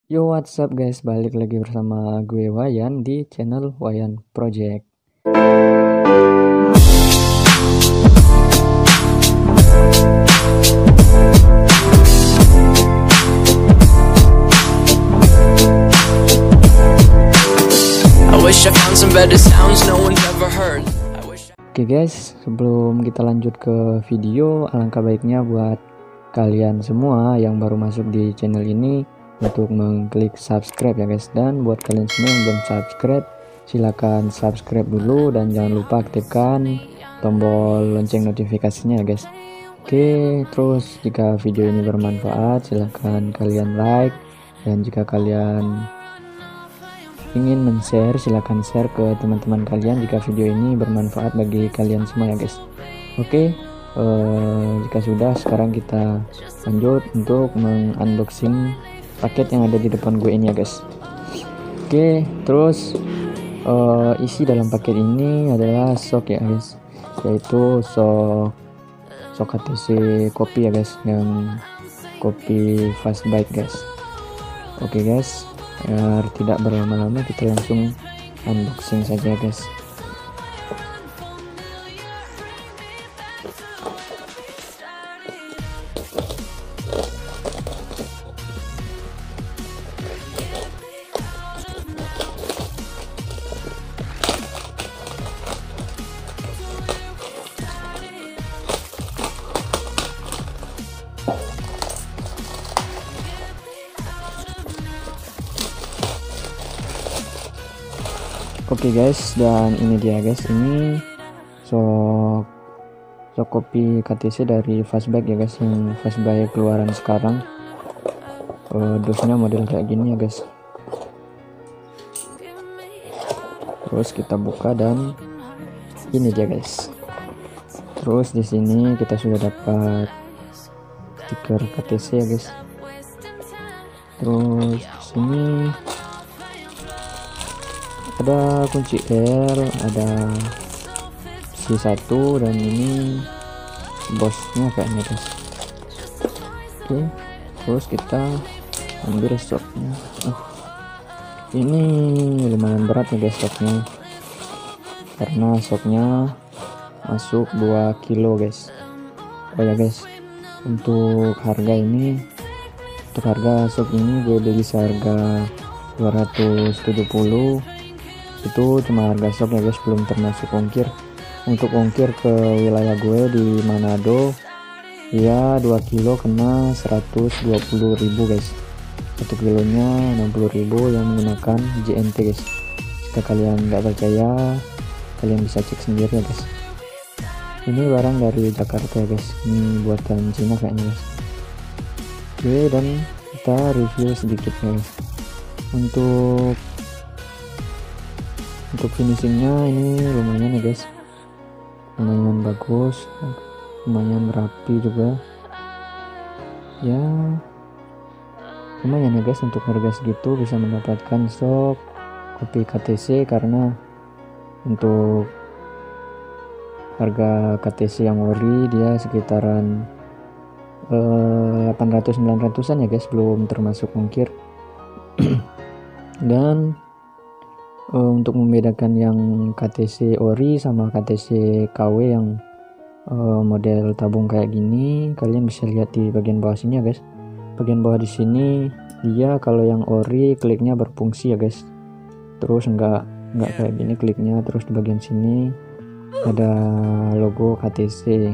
Yo, what's up guys, balik lagi bersama gue Wayan di channel Wayan Project. Oke guys, sebelum kita lanjut ke video, alangkah baiknya buat kalian semua yang baru masuk di channel ini untuk mengklik subscribe ya guys. Dan buat kalian semua yang belum subscribe, silahkan subscribe dulu dan jangan lupa aktifkan tombol lonceng notifikasinya ya guys. Oke, terus jika video ini bermanfaat, silahkan kalian like, dan jika kalian ingin men-share, silahkan share ke teman-teman kalian jika video ini bermanfaat bagi kalian semua ya guys. Oke, jika sudah, sekarang kita lanjut untuk mengunboxing paket yang ada di depan gue ini ya guys. Oke, terus isi dalam paket ini adalah sok ya guys, yaitu sok KTC kopi ya guys, yang kopi fast bite guys. Oke guys, biar tidak berlama-lama kita langsung unboxing saja guys. Oke guys, dan ini dia guys, ini sok kopi KTC dari Fastback ya guys, yang Fastback keluaran sekarang. Dosnya model kayak gini ya guys. Terus kita buka dan ini dia guys. Terus di sini kita sudah dapat stiker KTC ya guys. Terus di sini ada kunci L, ada C1, dan ini bosnya kayaknya guys. Oke, terus kita ambil stoknya. Ini lumayan berat ya guys stoknya, karena stoknya masuk 2 kilo guys. Oh ya guys, untuk harga stok ini gue beli seharga 270. Itu cuma harga stok ya guys, belum termasuk ongkir. Untuk ongkir ke wilayah gue di Manado ya 2 kilo kena 120.000 guys. 1 kilonya 60.000 yang menggunakan JNT guys. Jika kalian nggak percaya, kalian bisa cek sendiri ya guys. Ini barang dari Jakarta ya guys, ini buatan Cina kayaknya guys. Oke, dan kita review sedikit ya guys. Untuk finishingnya ini lumayan ya guys, lumayan bagus, lumayan rapi juga ya. Lumayan ya guys, untuk harga segitu bisa mendapatkan stok kopi KTC, karena untuk harga KTC yang ori dia sekitaran 800-900an ya guys, belum termasuk ongkir. Dan untuk membedakan yang KTC ori sama KTC KW yang model tabung kayak gini, kalian bisa lihat di bagian bawah sini ya guys. Bagian bawah di sini dia kalau yang ori kliknya berfungsi ya guys. Terus enggak kayak gini kliknya. Terus di bagian sini ada logo KTC.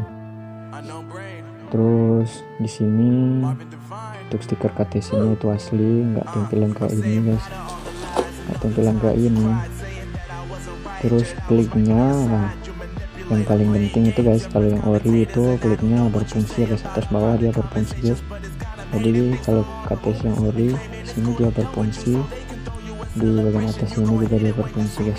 Terus di sini untuk stiker KTC-nya itu asli, enggak tempelan kayak ini guys. Tampilan kayak ini. Terus kliknya, nah, yang paling penting itu guys, kalau yang ori itu kliknya berfungsi ya guys, atas bawah dia berfungsi guys. Jadi kalau KTC yang ori sini dia berfungsi, di bagian atas ini juga dia berfungsi guys.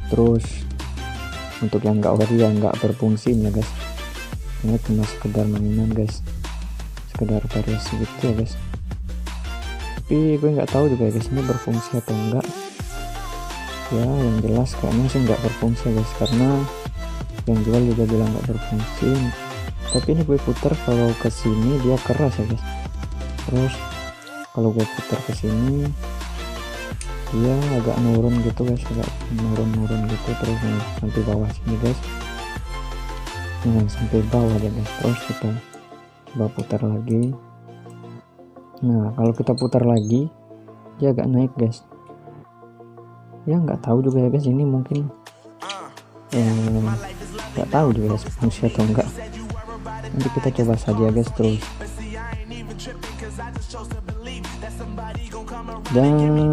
Terus untuk yang nggak ori, yang nggak berfungsi ya guys, ini cuma sekedar mainan guys, sekedar variasi gitu ya guys. Tapi gue nggak tahu juga guys ini berfungsi atau enggak ya. Yang jelas kayaknya sih nggak berfungsi guys, karena yang jual juga bilang nggak berfungsi. Tapi ini gue putar, kalau ke sini dia keras ya guys, terus kalau gue putar ke sini dia agak nurun gitu guys, agak nurun gitu, terus sampai bawah sini guys, sampai bawah ya guys. Terus kita coba putar lagi. Nah kalau kita putar lagi dia agak naik guys ya, nggak tahu juga ya guys, ini mungkin nggak tahu juga guys fungsi atau enggak, nanti kita coba saja guys. Terus dan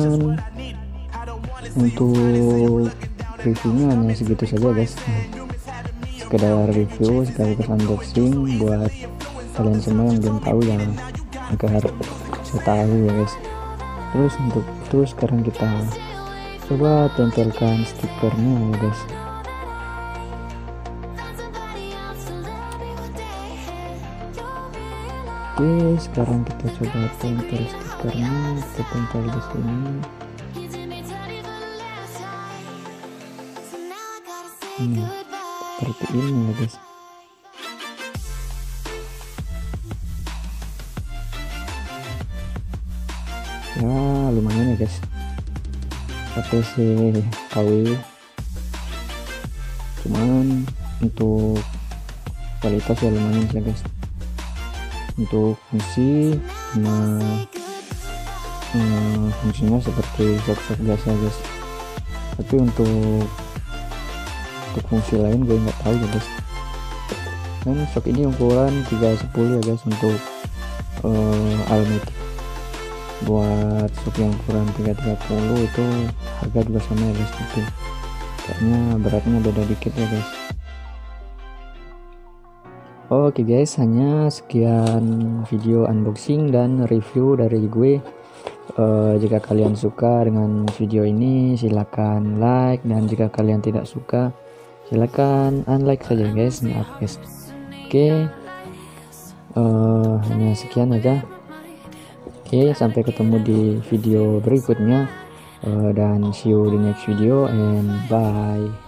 untuk reviewnya hanya segitu saja guys, sekedar review sekaligus unboxing buat kalian semua yang belum tahu, yang agar saya tahu ya guys. Terus sekarang kita coba tempelkan stikernya ya guys. Oke, sekarang kita coba tempel stikernya, kita tempel di sini. Seperti ini ya guys. Ya lumayan ya guys, ATC KW, cuman untuk kualitas ya lumayan ya guys. Untuk fungsi fungsinya seperti shock biasa guys, tapi untuk fungsi lain gue nggak tahu ya guys. Dan shock ini ukuran 310 ya guys untuk Almatic. Buat shock yang ukuran 330 itu harga juga sama ya guys, tapi kayaknya beratnya beda dikit ya guys. Oke guys, hanya sekian video unboxing dan review dari gue. Jika kalian suka dengan video ini silakan like, dan jika kalian tidak suka silakan unlike saja guys. Maaf guys. Oke, hanya sekian aja. Oke, sampai ketemu di video berikutnya, dan see you di next video and bye.